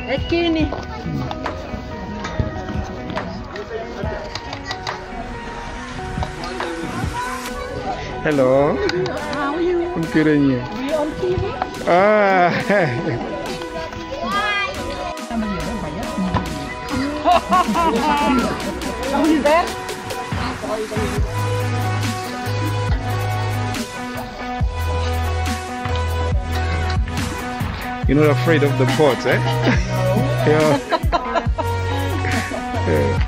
Kenny. Hello. How are you? I'm good, and you? We on TV? Ah. Are you there? You're not afraid of the pots, eh? Yeah. Yeah.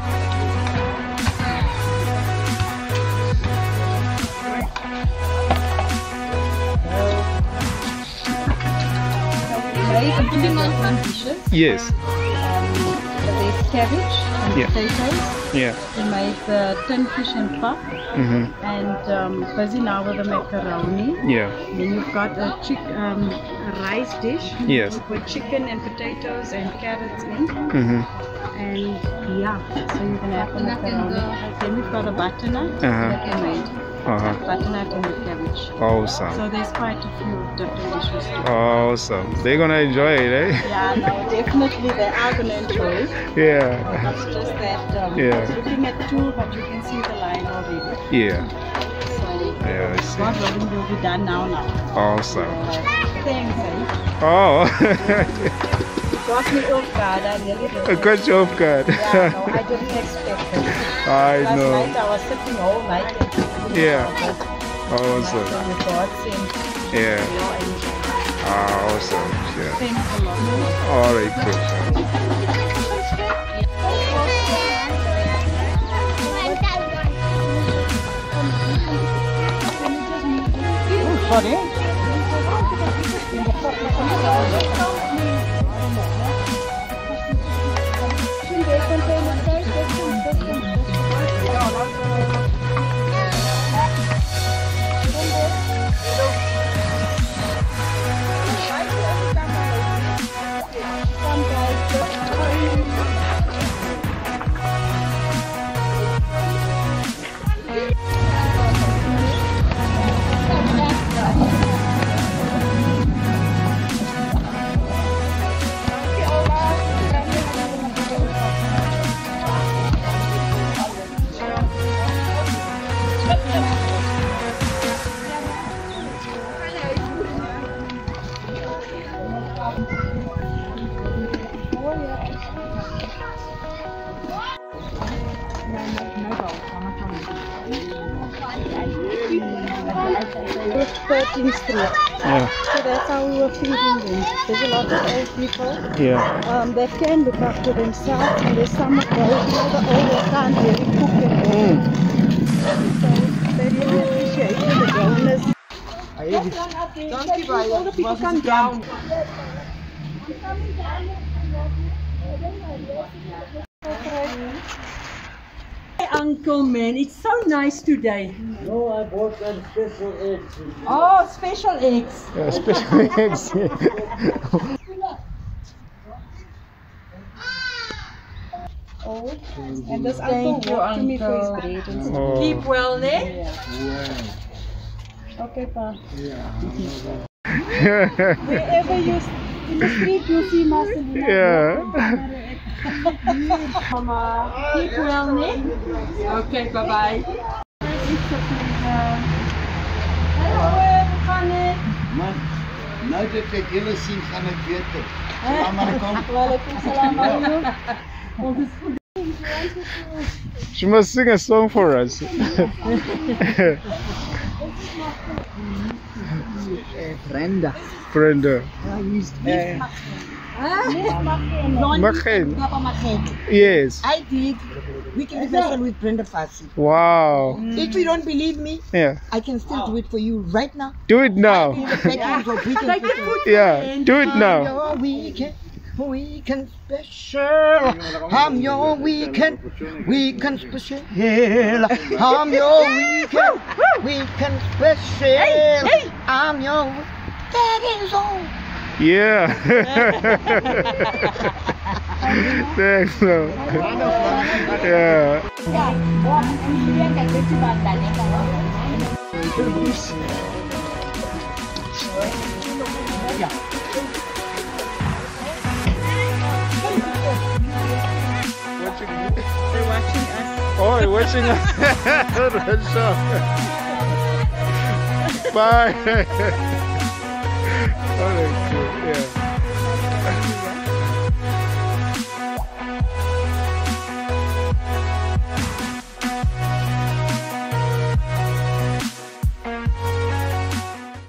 Yes. There's cabbage and potatoes. Yeah. We made the tin fish and pap. And busy now with the macaroni. Yeah. Then you've got a rice dish. Yes. With chicken and potatoes and carrots in. And yeah, so you can have the macaroni. Then we've got a butternut that we made. Butternut and the cabbage. Awesome. So there's quite a few different dishes too. Awesome. They're gonna enjoy it, eh? Yeah, no, definitely they are gonna enjoy it. Yeah. It's just that Yeah. looking at two, but you can see the line already. Yeah. So Yeah, I see. God willing, will be done now. Awesome. Thanks, eh? Oh. Got me off guard, I really didn't. Got you off guard. Yeah, no, I didn't expect it. I Last know. night I was sitting all night. Yeah. Awesome. Yeah. Awesome. Yeah. Thanks a lot. All right, cool. Sorry? This 13th Street. Yeah. So that's how we were thinking then. There's a lot of old people. Yeah. That can look after themselves, and there's some of those, the older can't really cook at home. So they really appreciate the donors. Don't keep all the people come down. Uncle man, it's so nice today. No, I bought them special eggs. Oh, special eggs. Yeah, special eggs. Oh, and this uncle walked to me for his bread and stuff. Oh. Keep well, ne? Yeah. Okay, pa. Yeah. Wherever you in the street, you see Marcelina. Yeah. Mama, keep well, ne? Okay, bye-bye. It's a pleasure. Hallo, hoe gaan het? Man, nou dat ek julle sien, gaan ek weet het. Salam alaikum. Walaikum salam alaikum. She must sing a song for us. Brenda. Brenda. Machen. Yes. I did weekend special with Brenda Fassi. Wow. If you don't believe me, Yeah. I can still do it for you right now. Do it now. The package of weekend special. Yeah. Do it now. Your weekend special. I'm your weekend special. I'm your weekend special. I'm your. That is all. Yeah. Thanks. No. Yeah. wishing us red shop. Bye. Oh, that's cute. Yeah.